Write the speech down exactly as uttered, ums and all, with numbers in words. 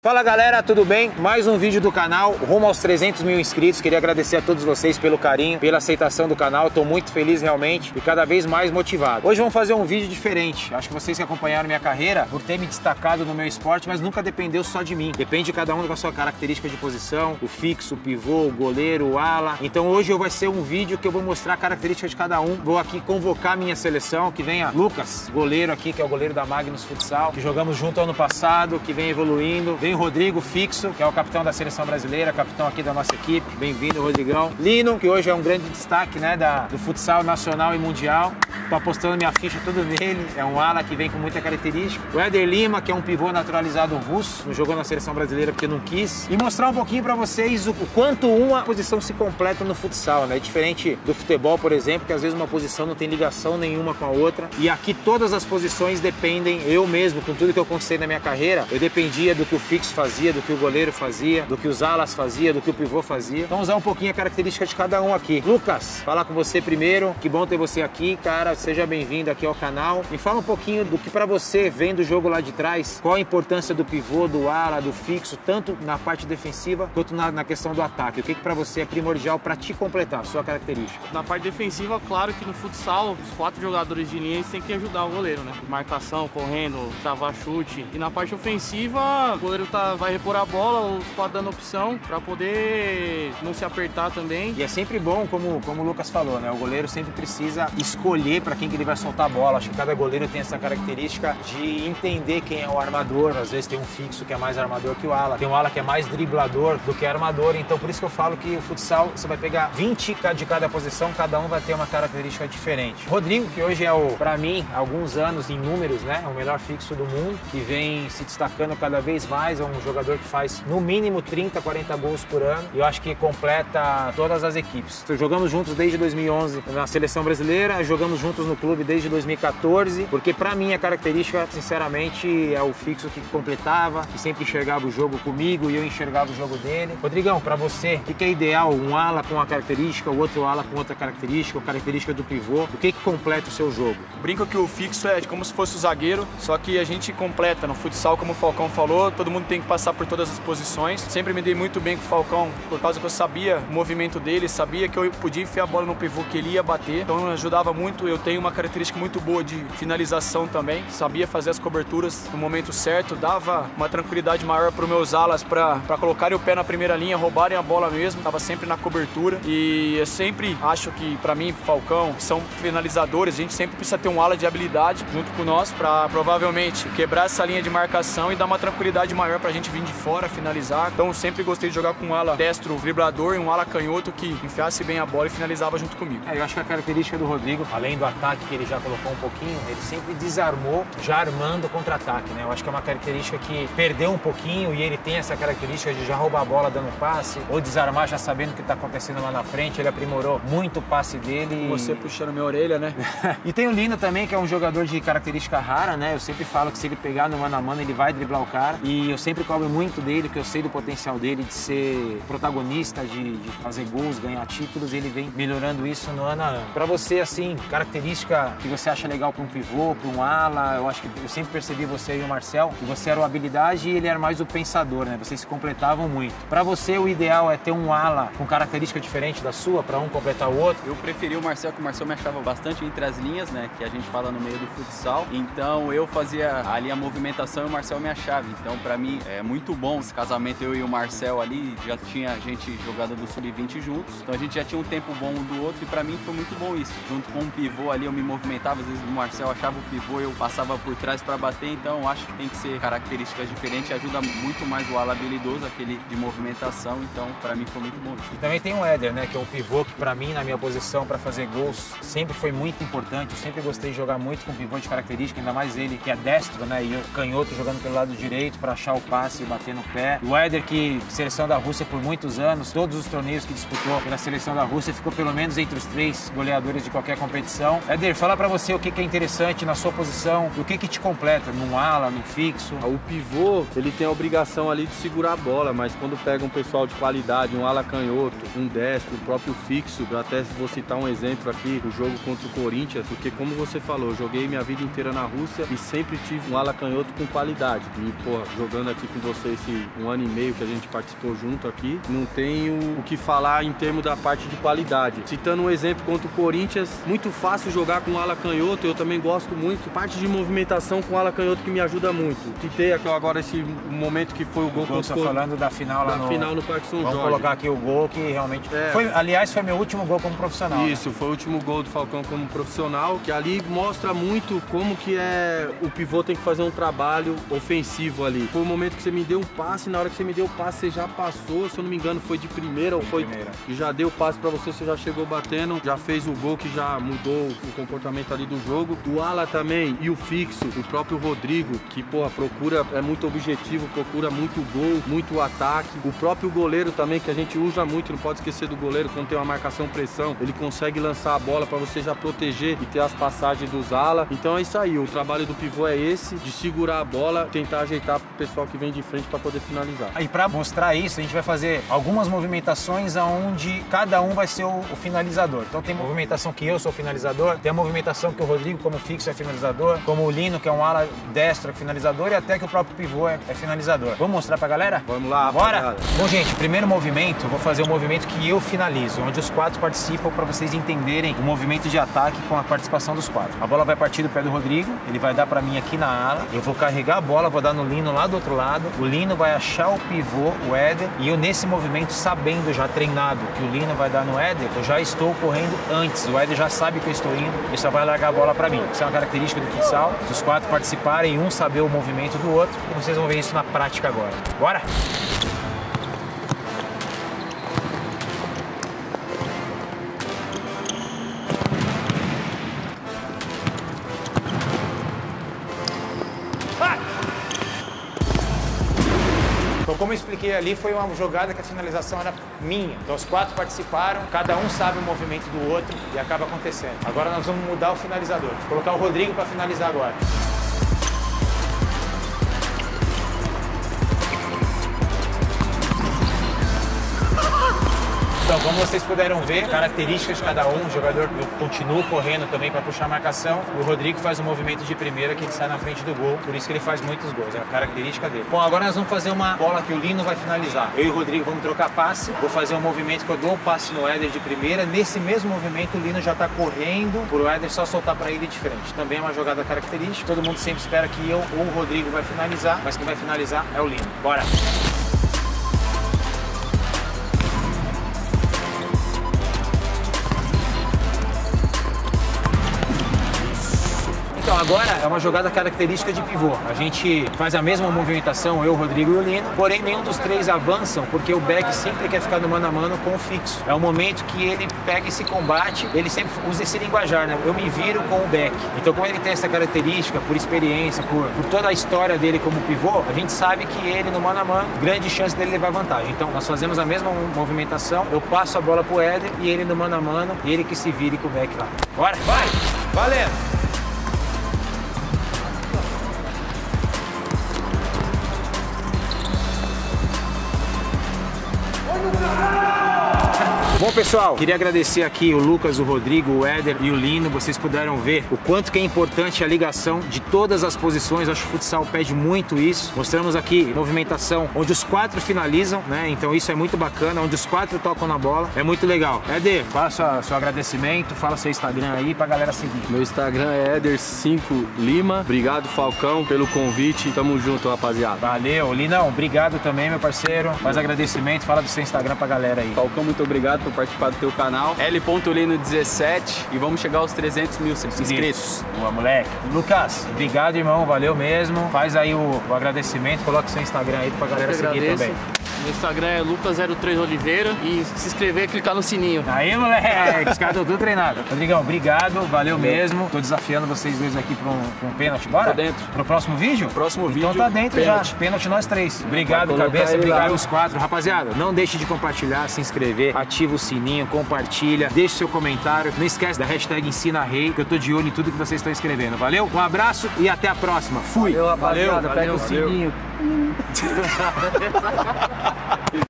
Fala galera, tudo bem? Mais um vídeo do canal, rumo aos trezentos mil inscritos. Queria agradecer a todos vocês pelo carinho, pela aceitação do canal. Estou muito feliz realmente e cada vez mais motivado. Hoje vamos fazer um vídeo diferente. Acho que vocês que acompanharam minha carreira, por ter me destacado no meu esporte, mas nunca dependeu só de mim. Depende de cada um com a sua característica de posição, o fixo, o pivô, o goleiro, o ala. Então hoje vai ser um vídeo que eu vou mostrar a característica de cada um. Vou aqui convocar a minha seleção, que venha Lucas, goleiro aqui, que é o goleiro da Magnus Futsal, que jogamos junto ano passado, que vem evoluindo. Vem Rodrigo Fixo, que é o capitão da seleção brasileira, capitão aqui da nossa equipe. Bem-vindo, Rodrigão. Lino, que hoje é um grande destaque, né, da, do futsal nacional e mundial. Tô apostando minha ficha tudo nele. É um ala que vem com muita característica. O Éder Lima, que é um pivô naturalizado russo, não jogou na seleção brasileira porque não quis. E mostrar um pouquinho pra vocês o, o quanto uma posição se completa no futsal, né? É diferente do futebol, por exemplo, que às vezes uma posição não tem ligação nenhuma com a outra. E aqui todas as posições dependem, eu mesmo, com tudo que eu conquistei na minha carreira, eu dependia do que o fixo fazia, do que o goleiro fazia, do que os alas fazia, do que o pivô fazia. Então usar um pouquinho a característica de cada um aqui. Lucas, falar com você primeiro. Que bom ter você aqui, cara. Seja bem-vindo aqui ao canal. Me fala um pouquinho do que pra você, vendo o jogo lá de trás, qual a importância do pivô, do ala, do fixo, tanto na parte defensiva quanto na, na questão do ataque. O que que pra você é primordial pra te completar, sua característica? Na parte defensiva, claro que no futsal, os quatro jogadores de linha eles têm que ajudar o goleiro, né? Marcação, correndo, travar chute. E na parte ofensiva, o goleiro tá, vai repor a bola, os quatro dando opção pra poder não se apertar também. E é sempre bom, como, como o Lucas falou, né? O goleiro sempre precisa escolher pra quem que ele vai soltar a bola. Acho que cada goleiro tem essa característica de entender quem é o armador. Às vezes tem um fixo que é mais armador que o ala, tem um ala que é mais driblador do que armador. Então por isso que eu falo que o futsal, você vai pegar vinte de cada posição, cada um vai ter uma característica diferente. Rodrigo, que hoje é o, pra mim, há alguns anos em números, né? É o melhor fixo do mundo, que vem se destacando cada vez mais. É um jogador que faz no mínimo trinta, quarenta gols por ano. E eu acho que completa todas as equipes. Jogamos juntos desde dois mil e onze na seleção brasileira, jogamos juntos no clube desde dois mil e quatorze, porque pra mim a característica, sinceramente, é o fixo que completava, que sempre enxergava o jogo comigo e eu enxergava o jogo dele. Rodrigão, pra você, o que é ideal? Um ala com uma característica, o outro ala com outra característica, a característica do pivô, o que que completa o seu jogo? Brinco que o fixo é como se fosse o zagueiro, só que a gente completa no futsal, como o Falcão falou, todo mundo tem que passar por todas as posições. Sempre me dei muito bem com o Falcão, por causa que eu sabia o movimento dele, sabia que eu podia enfiar a bola no pivô que ele ia bater, então ajudava muito. Eu tenho uma característica muito boa de finalização também, sabia fazer as coberturas no momento certo, dava uma tranquilidade maior para os meus alas para colocarem o pé na primeira linha, roubarem a bola mesmo, estava sempre na cobertura. E eu sempre acho que, para mim, Falcão, são finalizadores, a gente sempre precisa ter um ala de habilidade junto com nós para provavelmente quebrar essa linha de marcação e dar uma tranquilidade maior para a gente vir de fora, finalizar. Então sempre gostei de jogar com um ala destro vibrador e um ala canhoto que enfiasse bem a bola e finalizava junto comigo. É, eu acho que a característica do Rodrigo, além do ataque que ele já colocou um pouquinho, ele sempre desarmou já armando o contra-ataque, né? Eu acho que é uma característica que perdeu um pouquinho e ele tem essa característica de já roubar a bola dando passe ou desarmar já sabendo o que está acontecendo lá na frente. Ele aprimorou muito o passe dele. Você puxando minha orelha, né? E tem o Lino também, que é um jogador de característica rara, né? Eu sempre falo que se ele pegar no mano a mano, ele vai driblar o cara. E eu sempre cobro muito dele, que eu sei do potencial dele de ser protagonista, de, de fazer gols, ganhar títulos. E ele vem melhorando isso no ano a ano. Pra você, assim, característica que você acha legal pra um pivô, pra um ala, eu acho que eu sempre percebi você e o Marcel, que você era o habilidade e ele era mais o pensador, né? Vocês se completavam muito. Pra você, o ideal é ter um ala com característica diferente da sua, pra um completar o outro? Eu preferi o Marcel, que o Marcel me achava bastante entre as linhas, né? Que a gente fala no meio do futsal. Então eu fazia ali a movimentação e o Marcel me achava. Então pra mim é muito bom esse casamento, eu e o Marcel ali. Já tinha gente jogada do sub vinte juntos. Então a gente já tinha um tempo bom um do outro e pra mim foi muito bom isso. Junto com o pivô ali eu me movimentava, às vezes o Marcel achava o pivô, eu passava por trás pra bater. Então eu acho que tem que ser características diferentes. Ajuda muito mais o ala habilidoso, aquele de movimentação. Então pra mim foi muito bom isso. E também tem o Éder, né? Que é o pivô que pra mim, na minha posição pra fazer gols, sempre foi muito importante. Eu sempre gostei de jogar muito com pivô de característica, ainda mais ele que é destro, né? E o canhoto jogando pelo lado direito para achar o passe e bater no pé. O Éder, que seleção da Rússia por muitos anos, todos os torneios que disputou pela seleção da Rússia, ficou pelo menos entre os três goleadores de qualquer competição. Éder, fala pra você o que que é interessante na sua posição, o que que te completa, num ala, num fixo. O pivô, ele tem a obrigação ali de segurar a bola, mas quando pega um pessoal de qualidade, um ala canhoto, um destro, o próprio fixo, eu até vou citar um exemplo aqui, o jogo contra o Corinthians, porque como você falou, eu joguei minha vida inteira na Rússia e sempre tive um ala canhoto com qualidade. E, pô, jogando aqui com você esse um ano e meio que a gente participou junto aqui, não tenho o que falar em termos da parte de qualidade. Citando um exemplo contra o Corinthians, muito fácil jogar com ala canhoto, eu também gosto muito. Parte de movimentação com ala canhoto que me ajuda muito. Citei aqui agora esse momento que foi o gol O gol, contra tá o falando da final lá da no... final no Parque São Vamos Jorge. colocar aqui o gol que realmente... É. Foi, aliás, foi meu último gol como profissional. Isso, né? foi o último gol do Falcão como profissional, que ali mostra muito como que é o pivô tem que fazer um trabalho ofensivo ali. Foi o momento que você me deu um passe, na hora que você me deu o passe, você já passou, se eu não me engano, foi de primeira ou foi primeira. E já deu o passe pra você, você já chegou batendo, já fez o gol que já mudou o comportamento ali do jogo. O ala também e o fixo, o próprio Rodrigo, que porra, procura, é muito objetivo, procura muito gol, muito ataque. O próprio goleiro também, que a gente usa muito, não pode esquecer do goleiro, quando tem uma marcação pressão, ele consegue lançar a bola pra você já proteger e ter as passagens dos ala. Então é isso aí, o trabalho do pivô é esse, de segurar a bola, tentar ajeitar pro pessoal que vem de frente pra poder finalizar. E para mostrar isso, a gente vai fazer algumas movimentações onde cada um vai ser o, o finalizador. Então tem movimentação que eu sou o finalizador, tem a movimentação que o Rodrigo, como fixo, é finalizador, como o Lino, que é um ala destro, é finalizador, e até que o próprio pivô é, é finalizador. Vamos mostrar pra galera? Vamos lá, bora! rapaziada. Bom, gente, primeiro movimento, eu vou fazer o movimento que eu finalizo, onde os quatro participam para vocês entenderem o movimento de ataque com a participação dos quatro. A bola vai partir do pé do Rodrigo, ele vai dar para mim aqui na ala, eu vou carregar a bola, vou dar no Lino lá do outro lado, o Lino vai achar o pivô, o Éder, e eu nesse movimento, sabendo já treinado que o Lino vai dar no Éder, eu já estou correndo antes, o Éder já sabe que eu estou indo, ele só vai largar a bola para mim. Isso é uma característica do futsal, se os quatro participarem, um saber o movimento do outro, e vocês vão ver isso na prática agora. Bora? Então, como eu expliquei ali, foi uma jogada que a finalização era minha. Então, os quatro participaram, cada um sabe o movimento do outro e acaba acontecendo. Agora nós vamos mudar o finalizador. Vou colocar o Rodrigo para finalizar agora. Então, como vocês puderam ver, características de cada um, o jogador, eu continuo correndo também para puxar a marcação. O Rodrigo faz um movimento de primeira que ele sai na frente do gol, por isso que ele faz muitos gols, é a característica dele. Bom, agora nós vamos fazer uma bola que o Lino vai finalizar. Eu e o Rodrigo vamos trocar passe, vou fazer um movimento que eu dou um passe no Éder de primeira. Nesse mesmo movimento, o Lino já está correndo, por o Éder só soltar para ele de frente. Também é uma jogada característica, todo mundo sempre espera que eu ou o Rodrigo vai finalizar, mas quem vai finalizar é o Lino. Bora! Então, agora é uma jogada característica de pivô. A gente faz a mesma movimentação, eu, o Rodrigo e o Lino, porém nenhum dos três avançam, porque o back sempre quer ficar no mano a mano com o fixo. É o momento que ele pega esse combate, ele sempre usa esse linguajar, né? Eu me viro com o back. Então, como ele tem essa característica, por experiência, por, por toda a história dele como pivô, a gente sabe que ele no mano a mano, grande chance dele levar vantagem. Então, nós fazemos a mesma movimentação, eu passo a bola pro Éder e ele no mano a mano, e ele que se vire com o back lá. Bora, vai! Valendo! Bom, pessoal, queria agradecer aqui o Lucas, o Rodrigo, o Éder e o Lino. Vocês puderam ver o quanto que é importante a ligação de todas as posições. Acho que o futsal pede muito isso. Mostramos aqui movimentação onde os quatro finalizam, né? Então isso é muito bacana, onde os quatro tocam na bola. É muito legal. Éder, faça seu agradecimento, fala seu Instagram aí pra galera seguir. Meu Instagram é Éder cinco Lima. Obrigado, Falcão, pelo convite. Tamo junto, rapaziada. Valeu. Linão, obrigado também, meu parceiro. Faz agradecimento, fala do seu Instagram pra galera aí. Falcão, muito obrigado por participar do teu canal, L Lino dezessete, e vamos chegar aos trezentos mil inscritos. Boa, moleque. Lucas, obrigado, irmão, valeu mesmo. Faz aí o, o agradecimento, coloca o seu Instagram aí pra galera seguir também. Meu Instagram é Lucas zero três Oliveira e se inscrever e clicar no sininho. Aí, moleque, os caras estão tudo treinados. Rodrigão, obrigado, valeu mesmo. Tô desafiando vocês dois aqui pra um, pra um pênalti. Bora? Tô dentro. Pro próximo vídeo? Próximo então vídeo. Então tá dentro pênalti. já. Pênalti nós três. Obrigado, cabeça. Obrigado os quatro. Rapaziada, não deixe de compartilhar, se inscrever, ativa o sininho, compartilha, deixe seu comentário. Não esquece da hashtag Ensina Rei, que eu tô de olho em tudo que vocês estão escrevendo. Valeu? Um abraço e até a próxima. Fui! Valeu, rapaziada. Valeu, Pega valeu, o sininho.